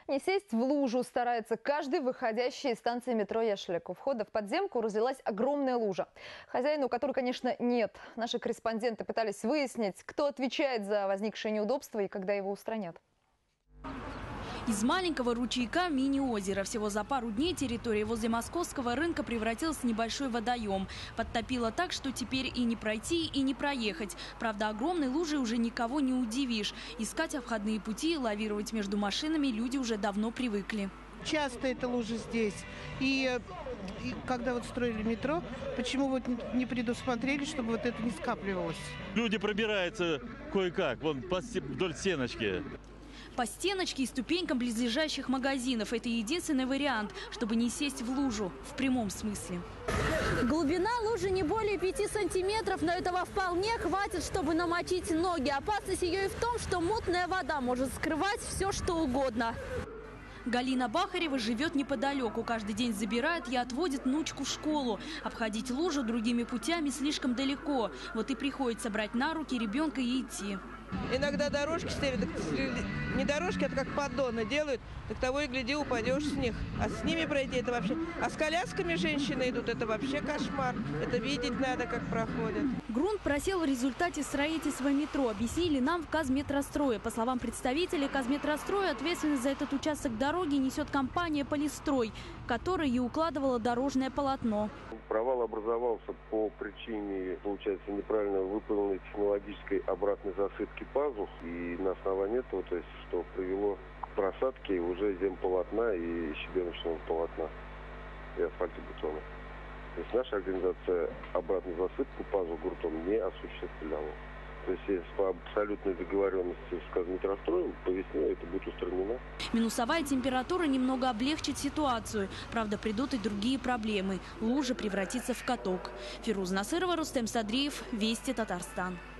Не сесть в лужу старается каждый выходящий из станции метро Яшелек. У входа в подземку разлилась огромная лужа. Хозяина, у которой, конечно, нет. Наши корреспонденты пытались выяснить, кто отвечает за возникшее неудобство и когда его устранят. Из маленького ручейка мини-озера. Всего за пару дней территория возле московского рынка превратилась в небольшой водоем. Подтопило так, что теперь и не пройти, и не проехать. Правда, огромной лужей уже никого не удивишь. Искать обходные пути и лавировать между машинами люди уже давно привыкли. Часто эта лужа здесь. И когда вот строили метро, почему вот не предусмотрели, чтобы вот это не скапливалось? Люди пробираются кое-как, вон вдоль стеночки. По стеночке и ступенькам близлежащих магазинов. Это единственный вариант, чтобы не сесть в лужу в прямом смысле. Глубина лужи не более 5 сантиметров, но этого вполне хватит, чтобы намочить ноги. Опасность ее и в том, что мутная вода может скрывать все, что угодно. Галина Бахарева живет неподалеку. Каждый день забирает и отводит внучку в школу. Обходить лужу другими путями слишком далеко. Вот и приходится брать на руки ребенка и идти. Иногда дорожки ставят, не дорожки, а как поддоны делают, так того и гляди, упадешь с них. А с ними пройти это вообще... А с колясками женщины идут, это вообще кошмар. Это видеть надо, как проходят. Грунт просел в результате строительства метро, объяснили нам в Казметрострое. По словам представителей Казметростроя, ответственность за этот участок дороги несет компания «Полистрой», которая и укладывала дорожное полотно. Провал образовался по причине, получается, неправильно выполненной технологической обратной засыпки пазух. И на основании этого, то есть, что привело к просадке уже земполотна и щебеночного полотна и асфальтобетона. То есть наша организация обратную засыпку пазух грунтом не осуществляла. То есть по абсолютной договоренности с Казметростроем по весне это будет устранено. Минусовая температура немного облегчит ситуацию. Правда, придут и другие проблемы. Лужа превратится в каток. Фируз Насырова, Рустем Садриев, Вести, Татарстан.